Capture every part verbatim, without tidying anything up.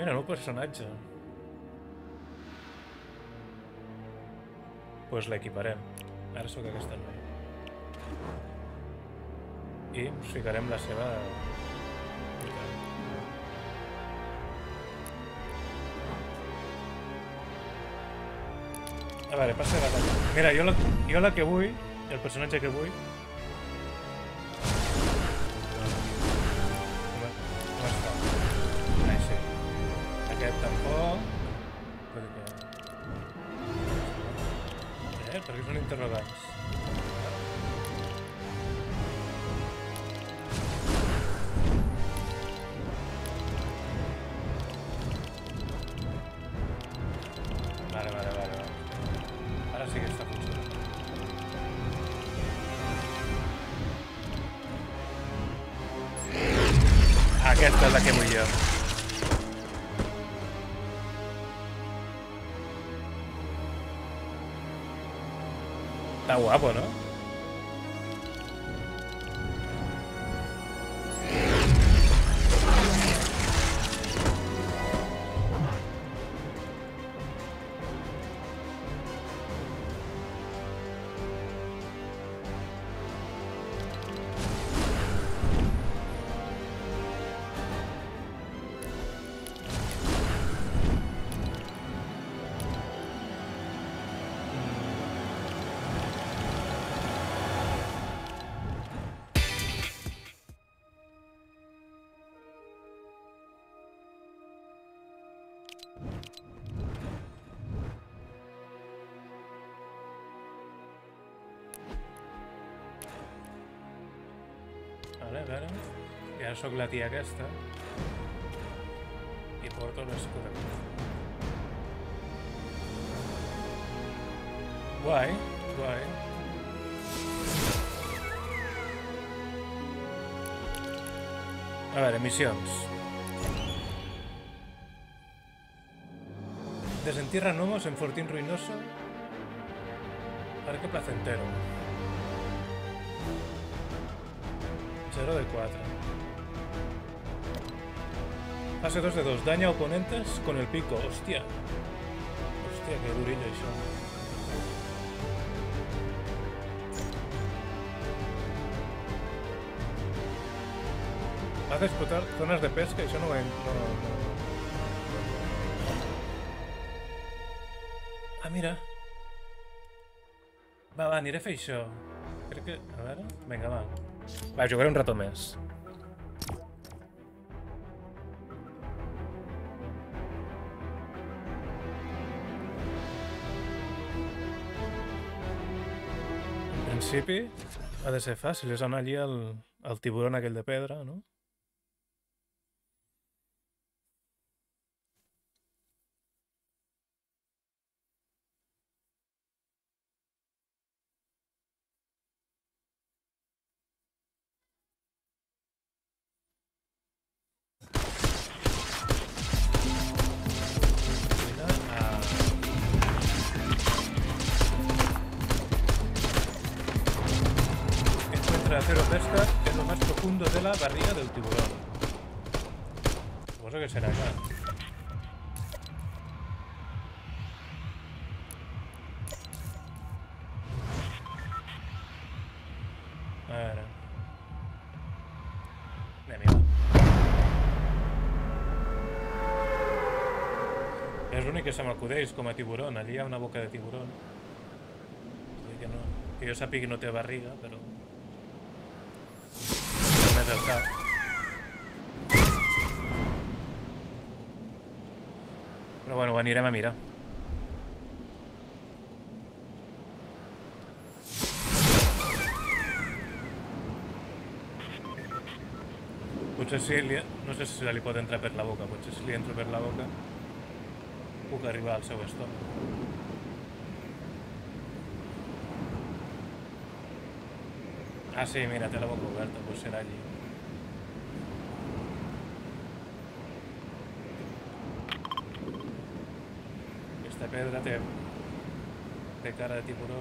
Mira, nou personatge. Doncs pues l'equiparem. Ara sóc aquesta noia. I us ficarem la seva... A veure, passa la cosa. Mira, jo la, jo la que vull, el personatge que vull... Com, com està? Ai, sí. Aquest tampoc... Eh, perquè són interrogants. Vale, vale, vale, vale. Ara sí que està funcionant. Aquesta és la que vull jo. Está guapo, ¿no? Vale, a veure... I ara sóc la tia aquesta. I porto l'escut. Guai, guai. A veure, missions. Desentierra gnomos en Fortín Ruinoso. Parque Placentero. cero de cuatro. Fase dos de dos. Daña a oponentes con el pico. Hostia. Hostia, qué durillo eso. Hace explotar zonas de pesca y eso no va en... No, no. Ah, mira. Va, va, aniré a fer això. Crec que... A veure... Vinga, va. Va, jugaré un rato més. En principi, ha de ser fàcil. És anar allí al, al tiburon aquell de pedra, no? Cero pesca es lo más profundo de la barriga del tiburón. Supongo que será acá. A ver. Anem-hi. És l'únic que se m'acudeix com a tiburón. Allí hi ha una boca de tiburón. Que, no, que jo sàpiga que no té barriga, però... Només el cap. Però bueno, ho anirem a mirar. Potser si li... No sé si se li pot entrar per la boca. Potser si li entro per la boca puc arribar al seu estómac. Ah, sí, mira, té la boca oberta, pues serà allí. Aquesta pedra té... té cara de tiburó.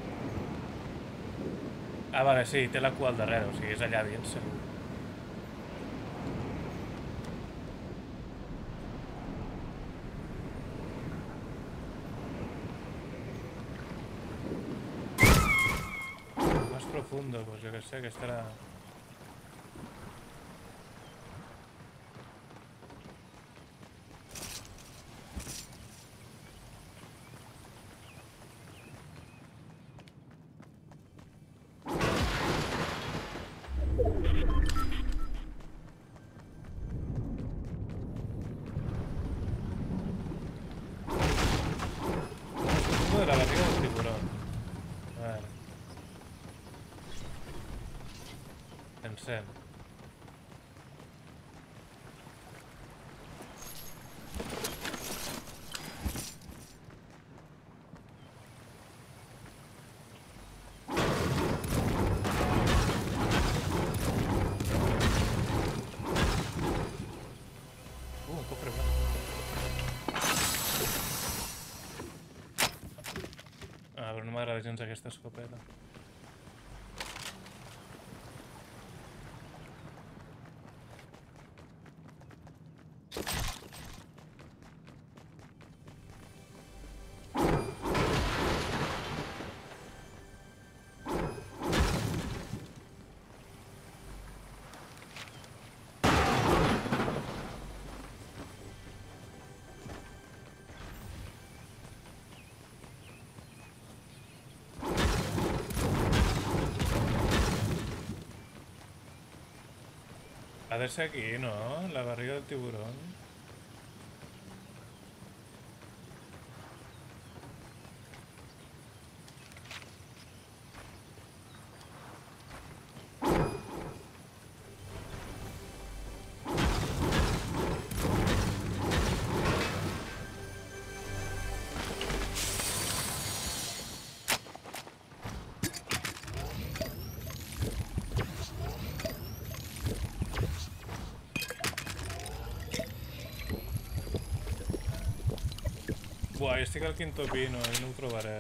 Ah, vale, sí, té la cua al darrere, o sigui, és allà dins, segur. profundo, pues yo que sé, que estarà... de la barriga del tiburón. Vale. Pensem. Uh, un cofre blanc. Ah, però no m'agrada gens aquesta escopeta. Ha de ser aquí, ¿no? La barriga del tiburón. Buah, jo estic al quinto pino i no ho trobaré.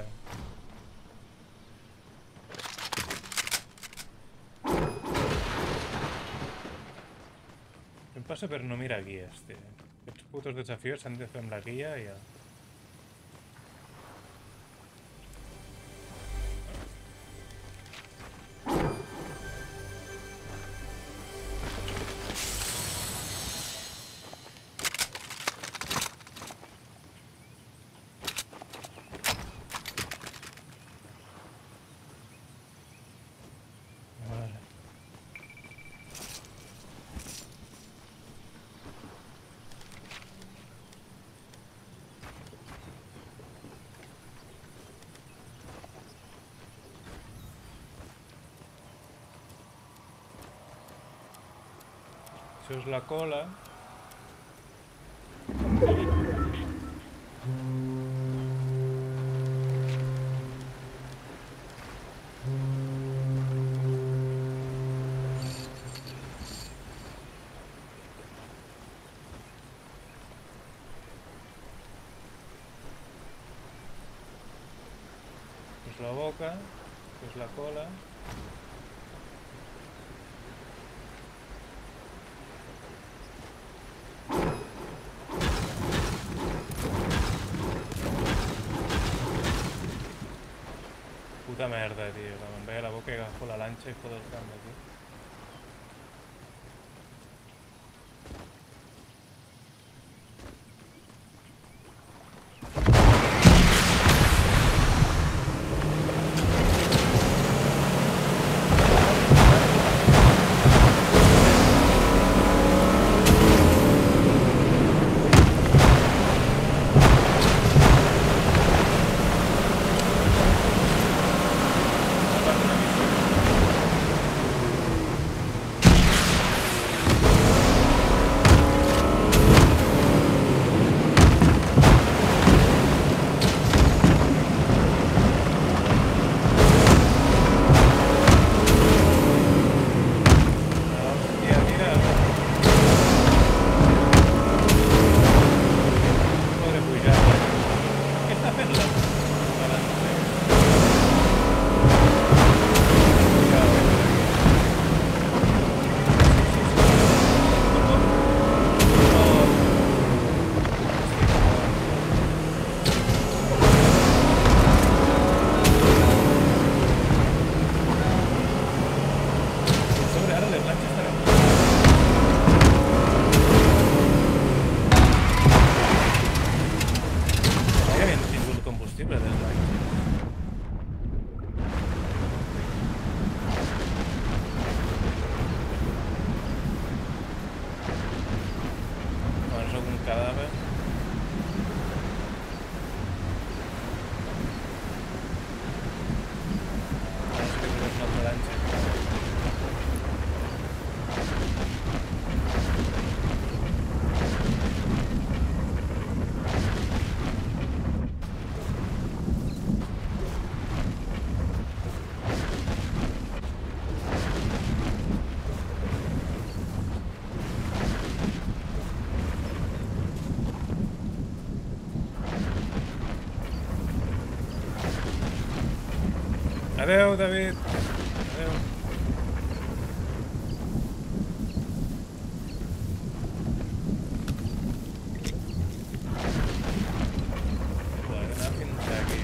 Què em passa per no mirar guies, tio? Aquests putos desafios s'han de fer amb la guia i ja. Això és la cola. Això és la boca, això és la cola. Puta merda, tío. Cuando me vea la boca y agajo la lancha y jodo el cambio, tío. Adeu, David. Adeu. He d'anar fins aquí.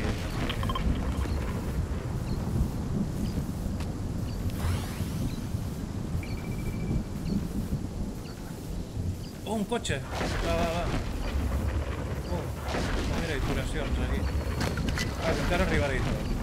Oh, un cotxe! Va, va, va. Oh, mira, iteracions aquí. Ah, que encara arribaré i tot.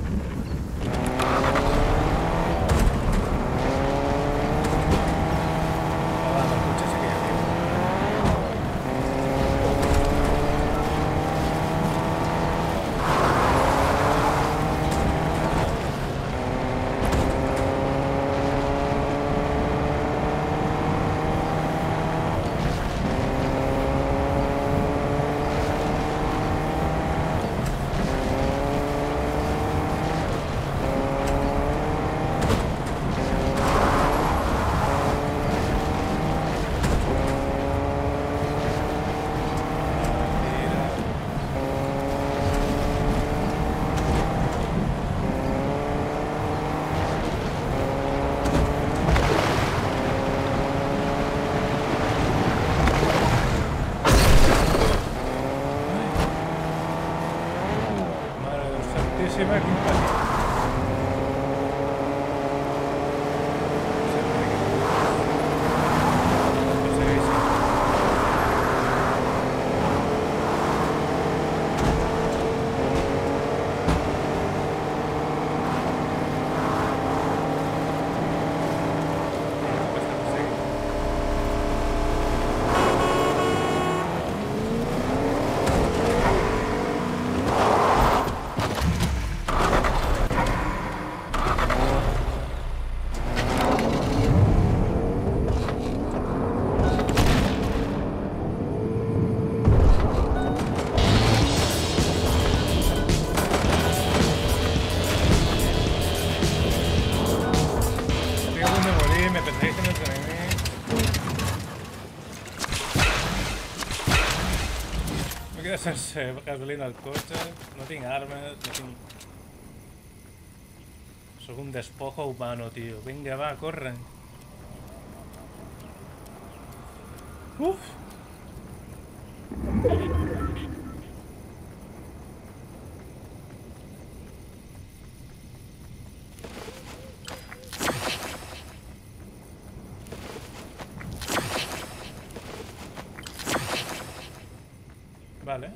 Sense gasolina al cotxe, no tinc armes, no tinc... Soc un despojo humano, tio. Vinga, va, corre. Uf! Vale.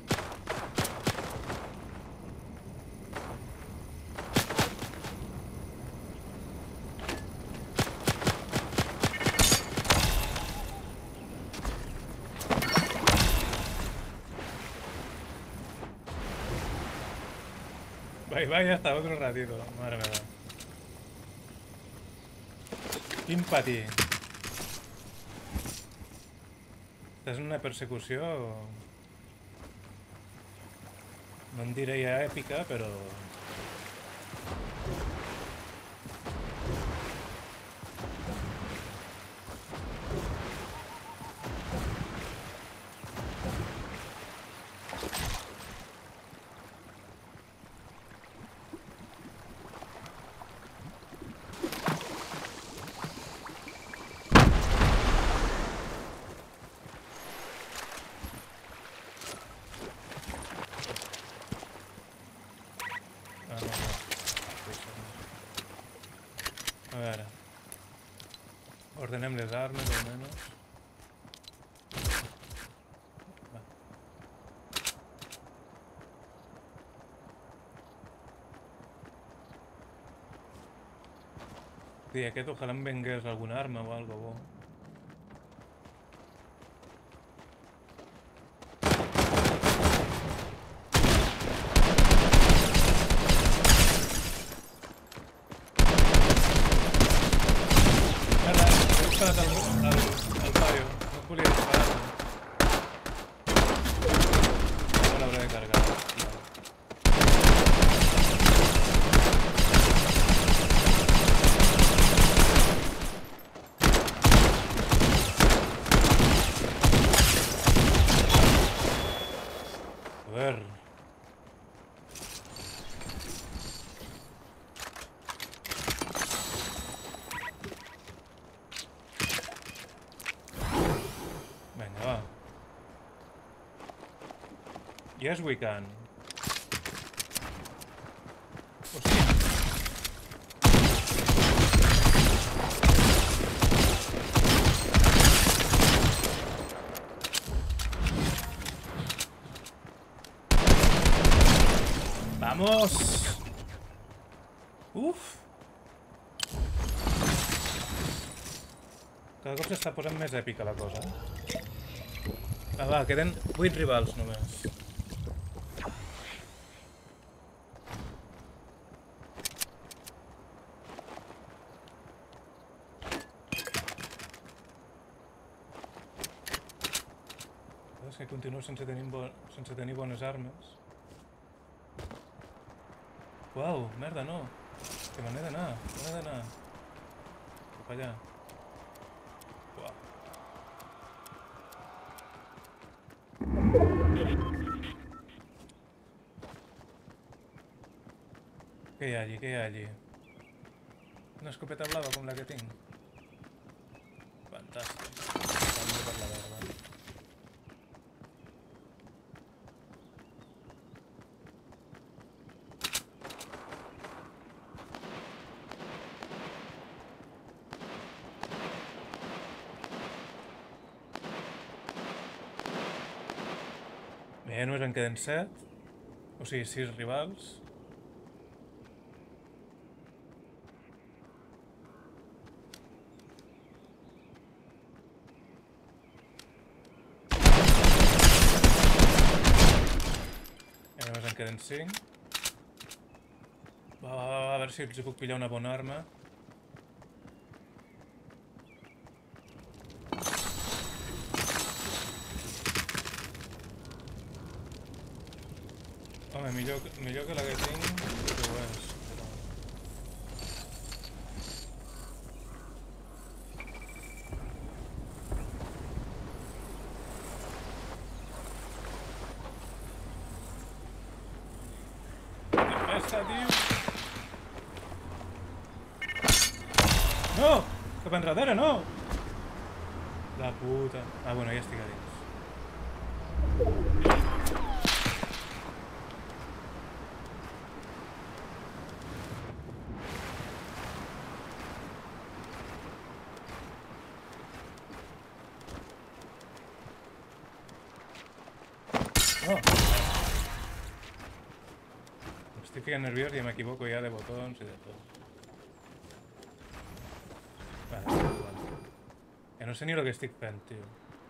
Bye bye hasta otro ratito, madre mía. Quin patí. Estàs en una persecució... No en diré ja èpica, però... A veure, ordenem les armes almenys. Va. Sí, aquest ojalà em vengués alguna arma o algo bo. Yes, we can. Hòstia. Vamos! Uf! Cada cop s'està posant més èpica la cosa. Va, va, queden vuit rivals només. És que continuo sense tenir, bo... sense tenir bones armes. Uau, merda, no. Que me n'he d'anar, me n'he d'anar. Cap allà. Uau. Què hi ha allí, què hi ha allí? Una escopeta blava com la que tinc. Fantàstic. Canvio per la verda. Bé, només en queden set. O sigui, sis rivals. En queden cinc. Va, va, va, a veure si els puc pillar una bona arma. Home, millor, millor que la que tinc, que ho és. Però... Tio. No! Cap enrere, no! La puta... Ah, bueno, ja estic a dins. No! Estic ficant nerviós i m'equivoco ja de botons i de tot. Vale, vale. Ja no sé ni el que estic fent, tio.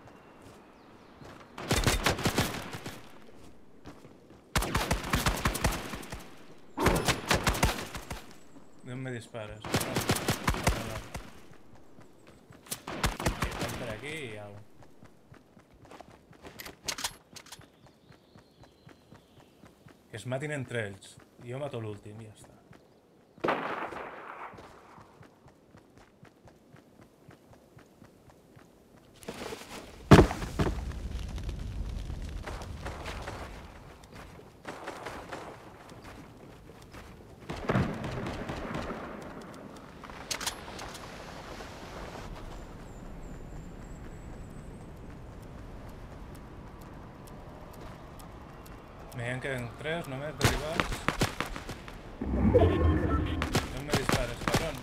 D'on me dispares? Van per aquí i au. Que es matin entre ells. Jo mato l'últim i ja està. Me en queden tres només de rivals. No me dispares, cabrón.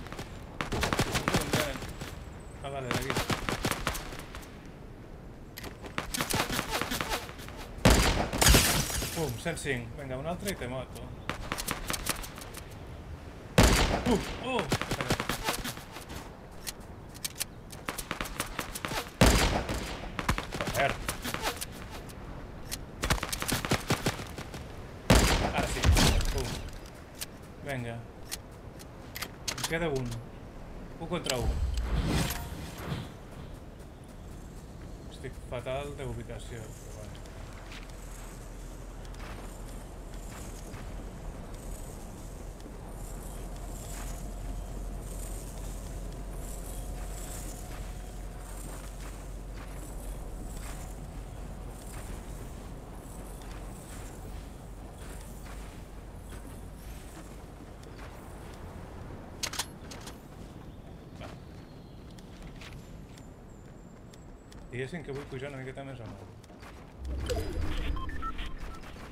Ah, vale, d'aquí. Pum, cent cinc. Vinga, un altre i te mato. Uh, oh! Joder. Ara sí. Pum. Vinga. Em queda un. Un contra un. Estic fatal d'ubicació, però bueno. Diguéssim que vull pujar una miqueta més amunt.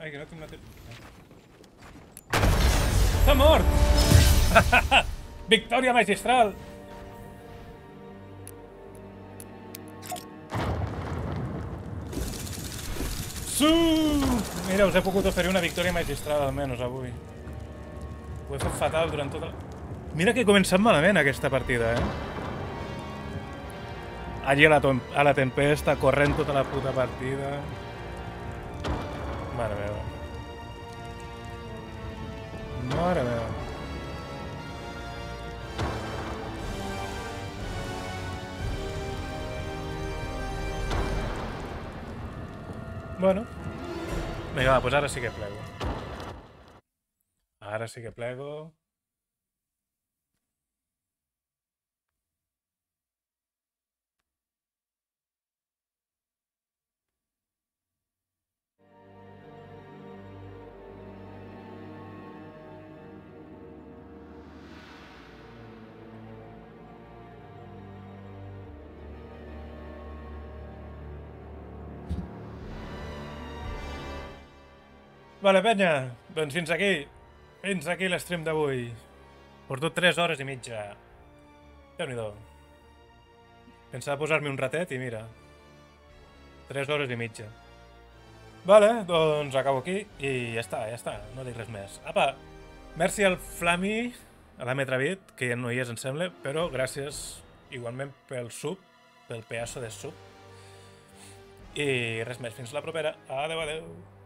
Ai, que no tinc una... Està mort! Victòria magistral! Su! Mira, us he pogut oferir una victòria magistral almenys avui. Ho he fet fatal durant tota la... Mira que he començat malament aquesta partida, eh? Allí a la, a la tempesta, corrent tota la puta partida... Mare meva. Mare meva. Bueno. Vinga, va, doncs ara sí que plego. Ara sí que plego. Vale, penya, doncs fins aquí. Fins aquí l'estream d'avui. Porto tres hores i mitja. Déu-n'hi-do. Pensava posar-me un ratet i mira. tres hores i mitja. Vale, doncs acabo aquí i ja està, ja està. No dic res més. Apa, merci al Flami, a la Metravit, que ja no hi és, em sembla, però gràcies igualment pel sub, pel pedaço de sub. I res més, fins la propera. Adeu, adeu.